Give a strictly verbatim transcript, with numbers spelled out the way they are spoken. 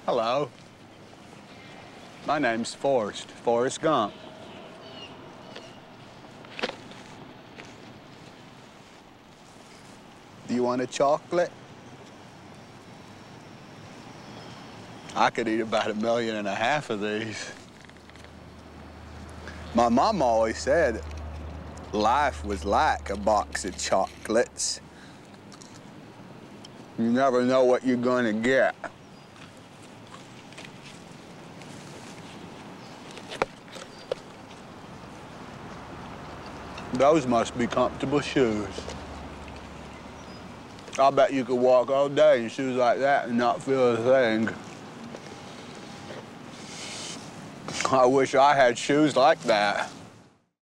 Hello. My name's Forrest, Forrest Gump. Do you want a chocolate? I could eat about a million and a half of these. My mom always said life was like a box of chocolates. You never know what you're gonna get. Those must be comfortable shoes. I bet you could walk all day in shoes like that and not feel a thing. I wish I had shoes like that.